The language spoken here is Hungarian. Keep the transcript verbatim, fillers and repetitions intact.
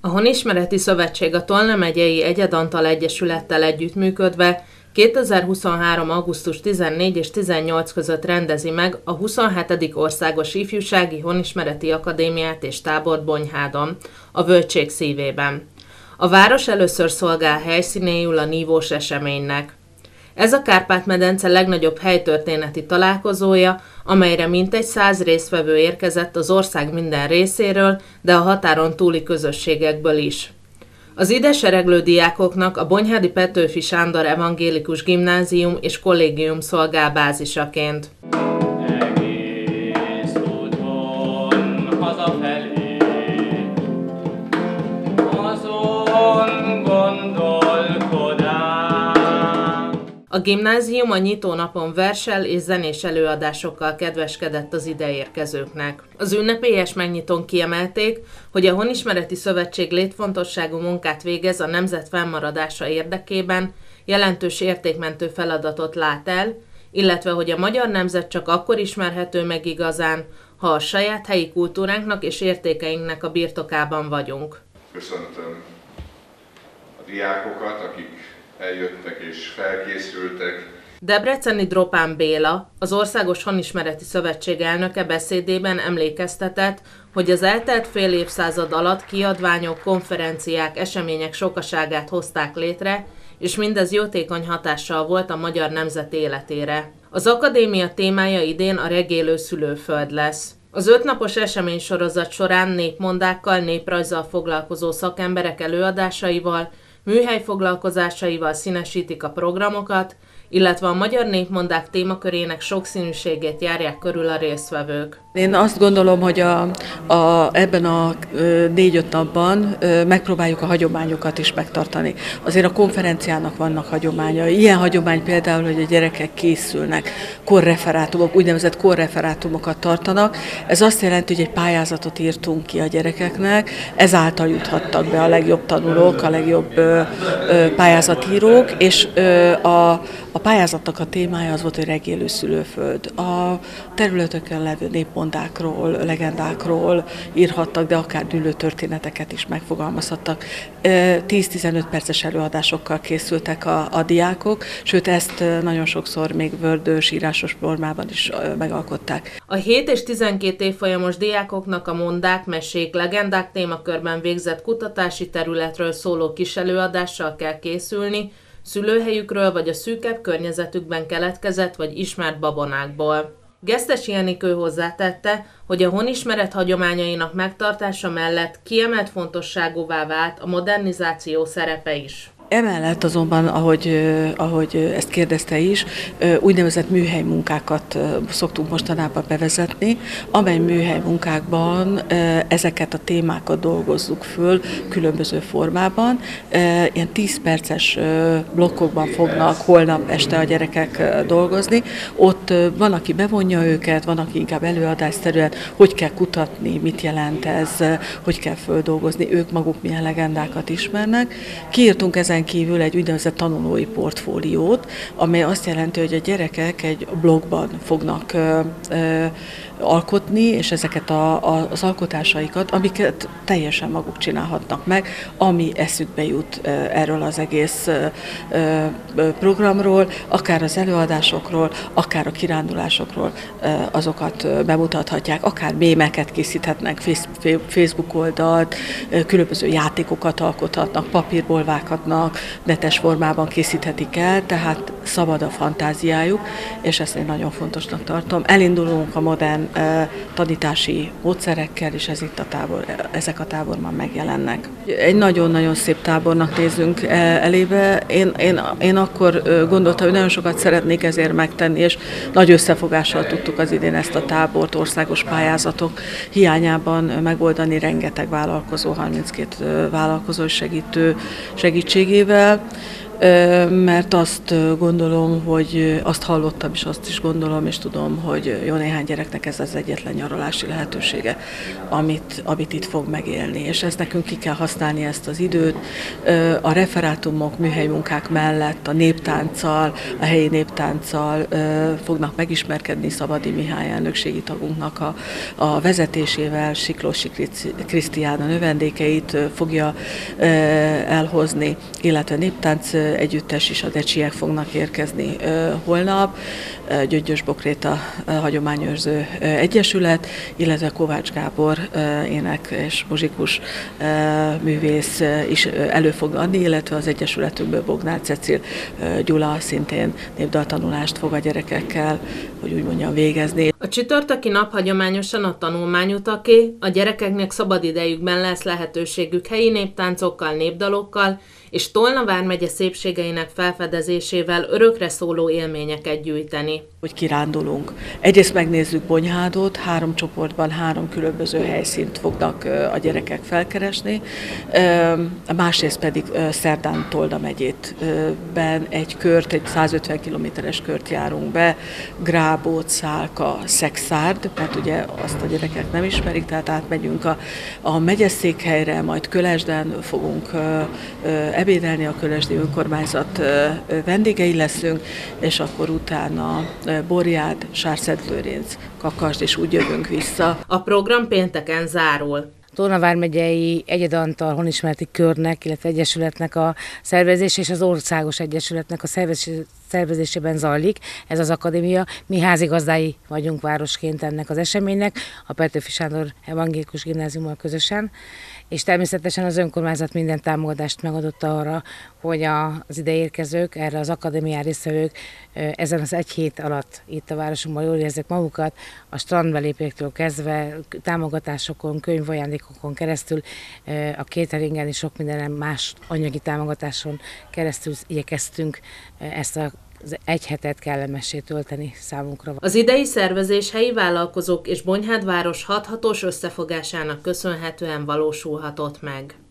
A Honismereti Szövetség a Tolna megyei Egyedantal Egyesülettel együttműködve kétezer-huszonhárom. augusztus tizennégy és tizennyolc között rendezi meg a huszonhetedik Országos Ifjúsági Honismereti Akadémiát és tábort Bonyhádon, a Völgység szívében. A város először szolgál helyszínéül a nívós eseménynek. Ez a Kárpát-medence legnagyobb helytörténeti találkozója, amelyre mintegy száz résztvevő érkezett az ország minden részéről, de a határon túli közösségekből is. Az ide sereglő diákoknak a Bonyhádi Petőfi Sándor Evangélikus Gimnázium és Kollégium szolgál bázisaként. Egész úton hazafelé, azon gondolkodám. A gimnázium a nyitónapon verssel és zenés előadásokkal kedveskedett az ideérkezőknek. Az ünnepélyes megnyitón kiemelték, hogy a Honismereti Szövetség létfontosságú munkát végez a nemzet fennmaradása érdekében, jelentős értékmentő feladatot lát el, illetve hogy a magyar nemzet csak akkor ismerhető meg igazán, ha a saját helyi kultúránknak és értékeinknek a birtokában vagyunk. Köszöntöm a diákokat, akik eljöttek és felkészültek. Debreceni Dropán Béla, az Országos Honismereti Szövetség elnöke beszédében emlékeztetett, hogy az eltelt fél évszázad alatt kiadványok, konferenciák, események sokaságát hozták létre, és mindez jótékony hatással volt a magyar nemzet életére. Az akadémia témája idén a regélő szülőföld lesz. Az ötnapos eseménysorozat során népmondákkal, néprajzzal foglalkozó szakemberek előadásaival, műhely foglalkozásaival színesítik a programokat, illetve a magyar népmondák témakörének sokszínűségét járják körül a résztvevők. Én azt gondolom, hogy a, a, ebben a négy-öt napban megpróbáljuk a hagyományokat is megtartani. Azért a konferenciának vannak hagyományai. Ilyen hagyomány például, hogy a gyerekek készülnek, korreferátumok, úgynevezett korreferátumokat tartanak. Ez azt jelenti, hogy egy pályázatot írtunk ki a gyerekeknek, ezáltal juthattak be a legjobb tanulók, a legjobb ö, ö, pályázatírók, és ö, a, a pályázatnak a témája az volt, hogy regélő szülőföld. A területeken levő népmondákról, legendákról írhattak, de akár dűlő történeteket is megfogalmazhattak. tíz-tizenöt perces előadásokkal készültek a, a diákok, sőt ezt nagyon sokszor még Word-ös írásos formában is megalkották. A hét és tizenkét évfolyamos diákoknak a mondák, mesék, legendák témakörben végzett kutatási területről szóló kis előadással kell készülni, szülőhelyükről vagy a szűkebb környezetükben keletkezett vagy ismert babonákból. Gesztesi Enikő hozzátette, hogy a honismeret hagyományainak megtartása mellett kiemelt fontosságúvá vált a modernizáció szerepe is. Emellett azonban, ahogy, ahogy ezt kérdezte is, úgynevezett műhely munkákat szoktunk mostanában bevezetni, amely műhely munkákban ezeket a témákat dolgozzuk föl különböző formában. Ilyen tíz perces blokkokban fognak holnap este a gyerekek dolgozni. Ott van, aki bevonja őket, van, aki inkább előadásterűen, hogy kell kutatni, mit jelent ez, hogy kell földolgozni, ők maguk milyen legendákat ismernek. Kiírtunk ezen kívül egy úgynevezett tanulói portfóliót, amely azt jelenti, hogy a gyerekek egy blogban fognak ö, ö, alkotni, és ezeket a, a, az alkotásaikat, amiket teljesen maguk csinálhatnak meg, ami eszükbe jut ö, erről az egész ö, ö, programról, akár az előadásokról, akár a kirándulásokról, ö, azokat ö, bemutathatják, akár mémeket készíthetnek, Facebook oldalt, ö, különböző játékokat alkothatnak, papírból vághatnak, netes formában készíthetik el, tehát szabad a fantáziájuk, és ezt én nagyon fontosnak tartom. Elindulunk a modern uh, tanítási módszerekkel, és ez itt a tábor, ezek a táborban megjelennek. Egy nagyon-nagyon szép tábornak nézünk elébe. Én, én, én akkor gondoltam, hogy nagyon sokat szeretnék ezért megtenni, és nagy összefogással tudtuk az idén ezt a tábort országos pályázatok hiányában megoldani, rengeteg vállalkozó, harminckét vállalkozó segítő segítségével. Mert azt gondolom, hogy azt hallottam, és azt is gondolom, és tudom, hogy jó néhány gyereknek ez az egyetlen nyaralási lehetősége, amit, amit itt fog megélni. És ezt nekünk ki kell használni ezt az időt. A referátumok, műhelymunkák mellett a néptánccal, a helyi néptánccal fognak megismerkedni Szabadi Mihály elnökségi tagunknak a, a vezetésével. Siklósi Krisztián a növendékeit fogja elhozni, illetve néptánc együttes is, a decsiek fognak érkezni holnap, Gyöngyös Bokréta Hagyományőrző Egyesület, illetve Kovács Gábor ének és muzsikus művész is elő fog adni, illetve az Egyesületünkből Bognár Cecil Gyula szintén népdaltanulást fog a gyerekekkel, hogy úgy mondjam, végezni. A csütörtöki nap hagyományosan a tanulmányutaké, a gyerekeknek szabadidejükben lesz lehetőségük helyi néptáncokkal, népdalokkal és Tolna vármegye szépségeinek felfedezésével örökre szóló élményeket gyűjteni. Hogy kirándulunk. Egyrészt megnézzük Bonyhádot, három csoportban három különböző helyszínt fognak a gyerekek felkeresni, másrészt pedig szerdán Tolna megyétben egy kört, egy százötven kilométeres kört járunk be, Grábót, Szálka, Szexárd, mert ugye azt a gyerekek nem ismerik, tehát átmegyünk a, a megyeszékhelyre, majd Kölesden fogunk ebédelni, a kölesdi önkormányzat vendégei leszünk, és akkor utána Borjád, Sárszent-Lőrinc, Kakasd, és úgy jövünk vissza. A program pénteken zárul. Tolna vármegyei Egyedantal honismereti körnek, illetve egyesületnek a szervezése és az országos egyesületnek a szervezésében zajlik ez az akadémia. Mi házigazdái vagyunk városként ennek az eseménynek, a Petőfi Sándor Evangélikus Gimnáziummal közösen, és természetesen az önkormányzat minden támogatást megadott arra, hogy az ide érkezők, erre az akadémián résztvevők ezen az egy hét alatt itt a városunkban jól érezzék magukat, a strandbelépéktől kezdve támogatásokon, könyvajándékokon keresztül, a cateringen és sok minden más anyagi támogatáson keresztül igyekeztünk ezt a az egy hetet kellemessé tölteni számunkra. Az idei szervezés helyi vállalkozók és Bonyhád város hathatós összefogásának köszönhetően valósulhatott meg.